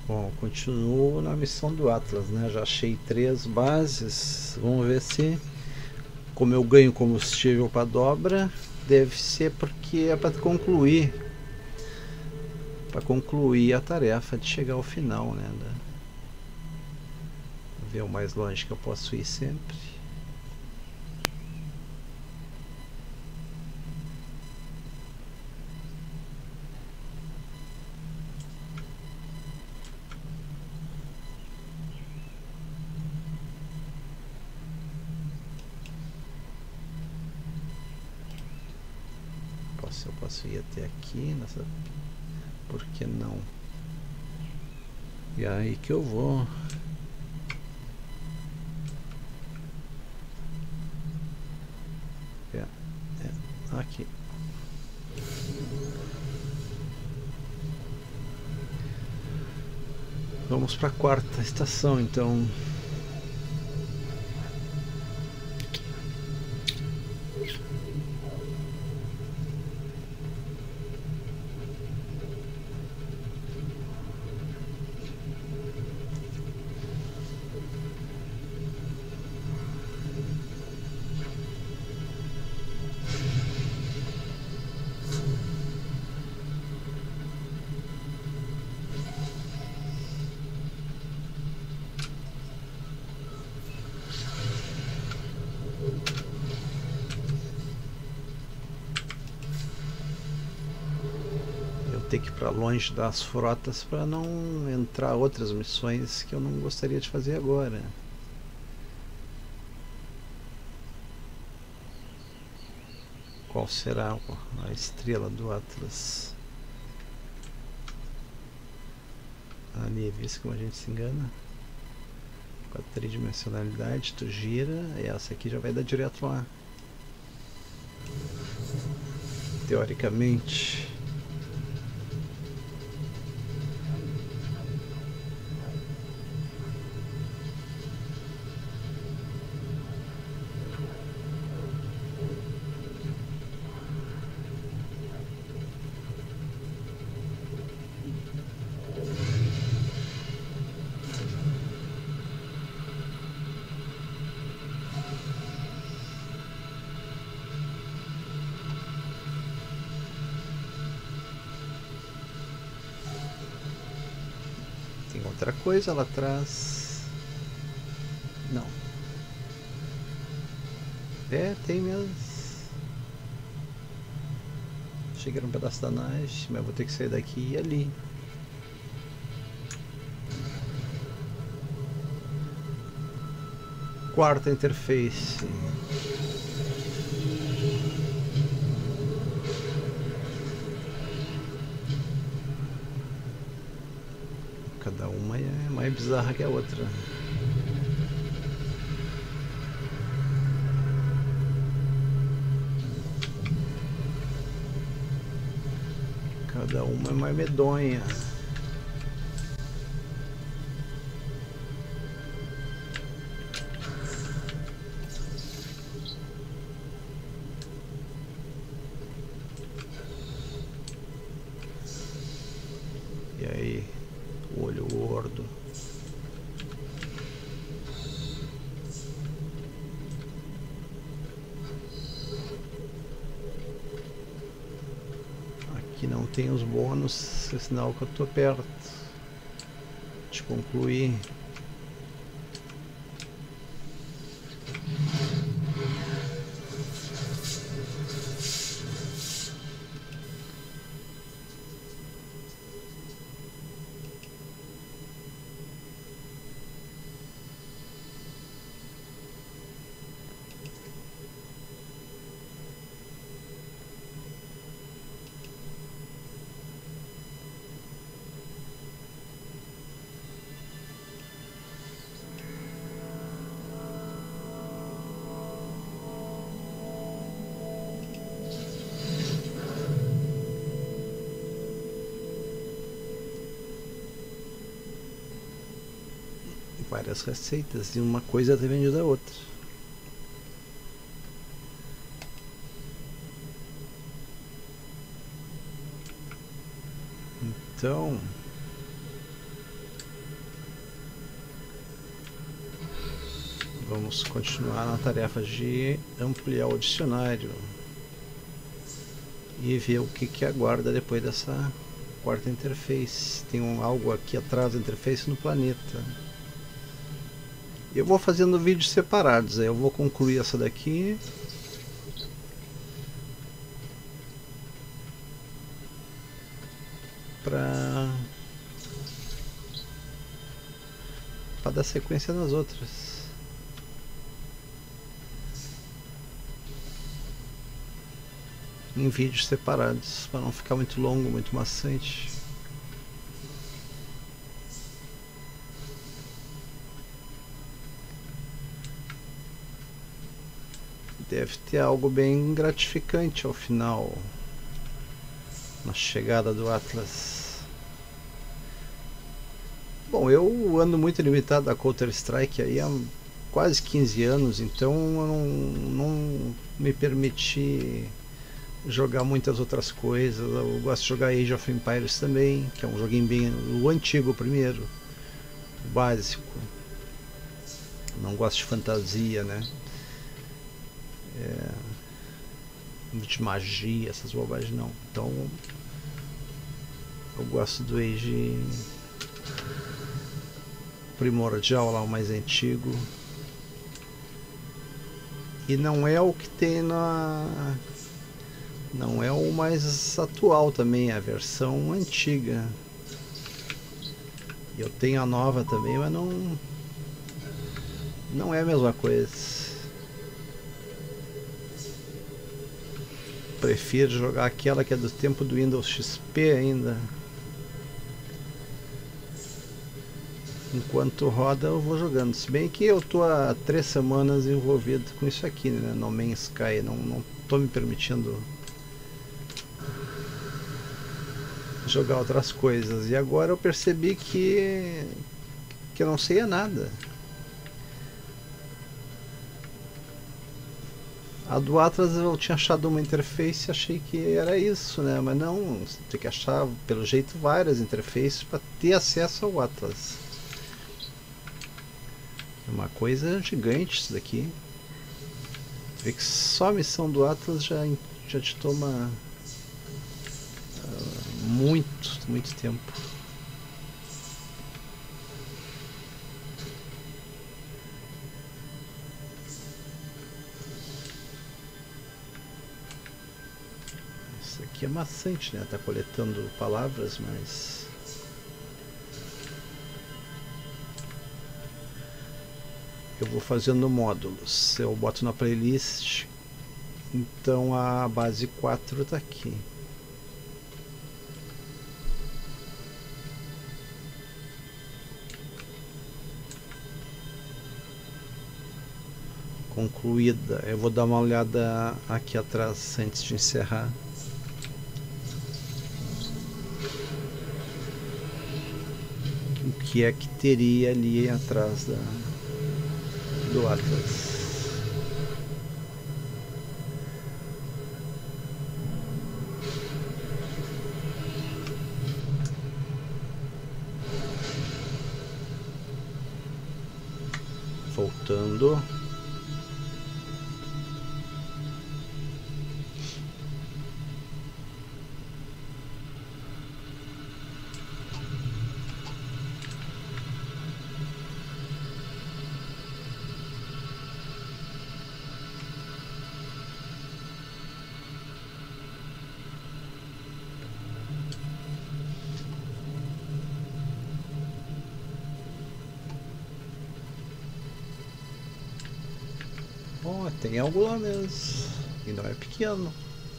Bom, continuo na missão do Atlas, né? Já achei 3 bases. Vamos ver se, como eu ganho combustível para dobra, deve ser porque é para concluir a tarefa de chegar ao final, né? Ver o mais longe que eu posso ir sempre. Eu posso ir até aqui nessa. Por que não? E aí que eu vou. Aqui. Vamos para a 4ª estação, então. Ter que ir para longe das frotas para não entrar outras missões que eu não gostaria de fazer agora. Qual será a estrela do Atlas? Ali é visto como a gente se engana. Com a tridimensionalidade, tu gira, e essa aqui já vai dar direto lá. Teoricamente. Tem outra coisa lá atrás. Não. É, tem mesmo. Cheguei num pedaço da nave, mas vou ter que sair daqui e ir ali. Quarta interface. Cada uma é mais bizarra que a outra. Cada uma é mais medonha. E aí, o olho gordo. Aqui não tem os bônus, é sinal que eu tô perto de concluir. Várias receitas e uma coisa depende da outra. Então, Vamos continuar na tarefa de ampliar o dicionário e ver o que aguarda depois dessa quarta interface. Tem algo aqui atrás da interface no planeta. Eu vou fazendo vídeos separados. Aí eu vou concluir essa daqui. Para dar sequência nas outras. Em vídeos separados, para não ficar muito longo, muito maçante. Deve ter algo bem gratificante ao final, na chegada do Atlas. Bom, eu ando muito limitado a Counter-Strike aí há quase 15 anos, então eu não me permiti jogar muitas outras coisas. Eu gosto de jogar Age of Empires também, que é um joguinho bem... o antigo primeiro, o básico. Não gosto de fantasia, né? De magia, essas bobagens não. Então eu gosto do Age primordial lá, o mais antigo. E não é o que tem na... não é o mais atual também, é a versão antiga. Eu tenho a nova também, mas não é a mesma coisa. Prefiro jogar aquela que é do tempo do Windows XP ainda. Enquanto roda eu vou jogando. Se bem que eu tô há 3 semanas envolvido com isso aqui, né? No Man's Sky. Não tô me permitindo jogar outras coisas. E agora eu percebi que eu não sei nada. A do Atlas eu tinha achado uma interface e achei que era isso, né? Mas não, você tem que achar, pelo jeito, várias interfaces para ter acesso ao Atlas. É uma coisa gigante isso daqui. Você vê que só a missão do Atlas já te toma muito tempo. Isso aqui é maçante, né? Tá coletando palavras, mas eu vou fazendo módulos. Eu boto na playlist. Então a base 4 tá aqui. Concluída. Eu vou dar uma olhada aqui atrás antes de encerrar. O que é que teria ali atrás do Atlas? Voltando. Bom, tem algo lá mesmo. E não é pequeno.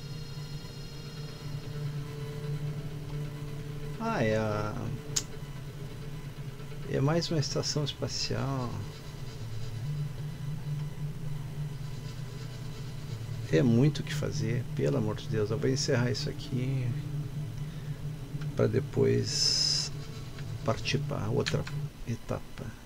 Ah, é mais uma estação espacial. É muito o que fazer, pelo amor de Deus. Eu vou encerrar isso aqui para depois partir para outra etapa.